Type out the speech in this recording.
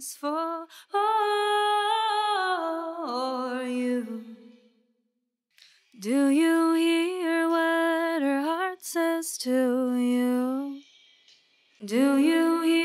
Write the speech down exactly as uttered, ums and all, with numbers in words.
is for you. Do you hear what her heart says to you? Do you hear